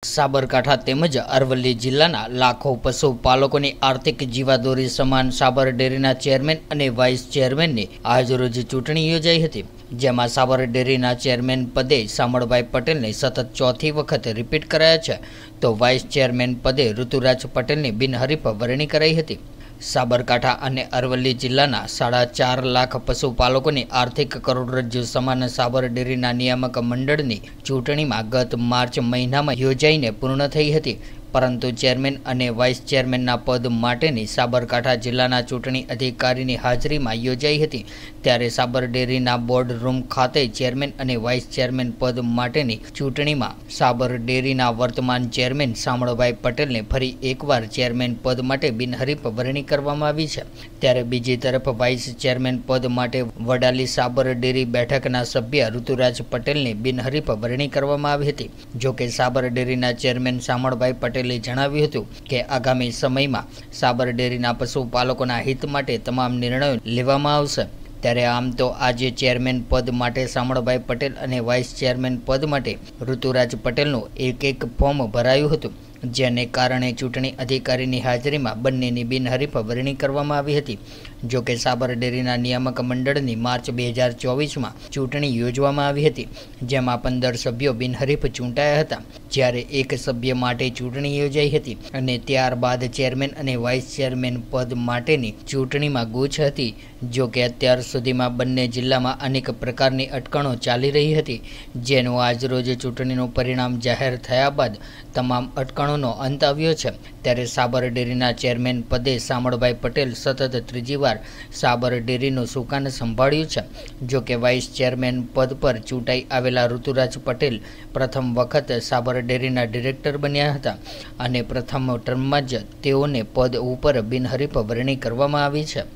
સાબરકાંઠા તેમજ અરવલ્લી જિલ્લાના લાખો પશુપાલકોની આર્થિક જીવાદોરી સમાન સાબર ડેરીના ચેરમેન અને વાઇસ ચેરમેનની આજરોજ ચૂંટણી યોજાઈ હતી, જેમાં સાબર ડેરીના ચેરમેન પદે શામળભાઈ પટેલને સતત ચોથી વખત રિપીટ કરાયા છે, તો વાઇસ ચેરમેન પદે ઋતુરાજ પટેલની બિનહરીફ વરણી કરાઈ હતી। સાબરકાંઠા અને અરવલ્લી જિલ્લાના 4.5 લાખ પશુપાલકોની આર્થિક કરોડરજ્જુ સમાન સાબર ડેરીના નિયામક મંડળની ચૂંટણીમાં ગત માર્ચ મહિનામાં યોજાઈને પૂર્ણ થઈ હતી, પરંતુ ચેરમેન અને વાઇસ ચેરમેનના પદ માટેની સાબરકાંઠા જિલ્લાના ચૂંટણી અધિકારીની હાજરીમાં યોજાઈ હતી। ત્યારે સાબર ડેરીના બોર્ડ રૂમ ખાતે ચેરમેન અને વાઇસ ચેરમેન પદ માટેની ચૂંટણીમાં સાબર ડેરીના વર્તમાન ચેરમેન શામળભાઈ પટેલને ફરી એકવાર ચેરમેન પદ માટે બિનહરીફ વરણી કરવામાં આવી છે। ત્યારે બીજી તરફ વાઇસ ચેરમેન પદ માટે વડાલી સાબર ડેરી બેઠકના સભ્ય ઋતુરાજ પટેલની બિનહરીફ વરણી કરવામાં આવી હતી। જોકે સાબર ડેરીના ચેરમેન શામળભાઈ પટેલે જણાવ્યું હતું કે આગામી સમયમાં સાબર ડેરીના પશુપાલકોના હિત માટે તમામ નિર્ણયો લેવામાં આવશે। ત્યારે આમ તો આજે ચેરમેન પદ માટે શામળભાઈ પટેલ અને વાઇસ ચેરમેન પદ માટે ઋતુરાજ પટેલનું એક ફોર્મ ભરાયું હતું, જેને કારણે ચૂંટણી અધિકારીની હાજરીમાં બંનેની બિનહરીફ વરણી કરવામાં આવી હતી। જોકે સાબર ડેરીના નિયામક મંડળની માર્ચ 2024માં ચૂંટણી યોજવામાં આવી હતી, જેમાં 15 સભ્યો બિનહરીફ ચૂંટાયા હતા, જ્યારે એક સભ્ય માટે ચૂંટણી યોજાઈ હતી અને ત્યારબાદ ચેરમેન અને વાઇસ ચેરમેન પદ માટેની ચૂંટણીમાં ગૂંચ હતી। જોકે અત્યાર સુધીમાં બંને જિલ્લામાં અનેક પ્રકારની અટકણો ચાલી રહી હતી, જેનું આજરોજ ચૂંટણીનું પરિણામ જાહેર થયા બાદ તમામ અટકણોનો અંત આવ્યો છે। ત્યારે સાબર ડેરીના ચેરમેન પદે શામળભાઈ પટેલ સતત ત્રીજી વાર સાબર ડેરીનું સુકાન સંભાળ્યું છે। જોકે વાઇસ ચેરમેન પદ પર ચૂંટાઈ આવેલા ઋતુરાજ પટેલ પ્રથમ વખત સાબર ડેરીના ડિરેક્ટર બન્યા હતા અને પ્રથમ ટર્મમાં જ તેઓને પદ ઉપર બિનહરીફ વરણી કરવામાં આવી છે।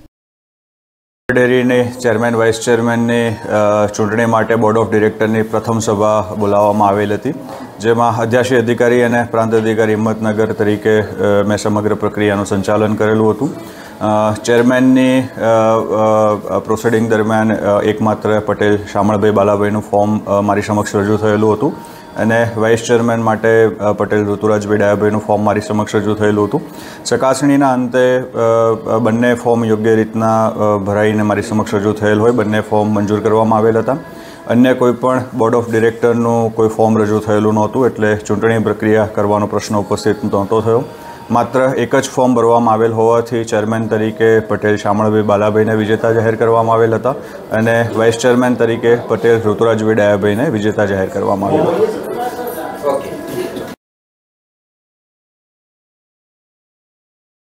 ડેરીની ચેરમેન વાઇસ ચેરમેનની ચૂંટણી માટે બોર્ડ ઓફ ડિરેક્ટરની પ્રથમ સભા બોલાવવામાં આવેલ હતી, જેમાં અધ્યાશી અધિકારી અને પ્રાંત અધિકારી હિંમતનગર તરીકે મેં સમગ્ર પ્રક્રિયાનું સંચાલન કરેલું હતું। ચેરમેનની પ્રોસિડિંગ દરમિયાન એકમાત્ર પટેલ શામળભાઈ બાલાભાઈનું ફોર્મ મારી સમક્ષ રજૂ થયેલું હતું અને વાઇસ ચેરમેન માટે પટેલ ઋતુરાજભાઈ ડાયાભાઈનું ફોર્મ મારી સમક્ષ રજૂ થયેલું હતું। ચકાસણીના અંતે બંને ફોર્મ યોગ્ય રીતના ભરાઈને મારી સમક્ષ રજૂ થયેલ હોય બંને ફોર્મ મંજૂર કરવામાં આવેલ હતા। અન્ય કોઈ પણ બોર્ડ ઓફ ડિરેક્ટરનું કોઈ ફોર્મ રજૂ થયેલું નહોતું, એટલે ચૂંટણી પ્રક્રિયા કરવાનો પ્રશ્ન ઉપસ્થિત નહોતો થયો। માત્ર એક જ ફોર્મ ભરવામાં આવેલ હોવાથી ચેરમેન તરીકે પટેલ શામળભાઈ બાલાભાઈને વિજેતા જાહેર કરવામાં આવેલ હતા અને વાઇસ ચેરમેન તરીકે પટેલ ઋતુરાજભાઈ ડાયાભાઈને વિજેતા જાહેર કરવામાં આવેલ હતા।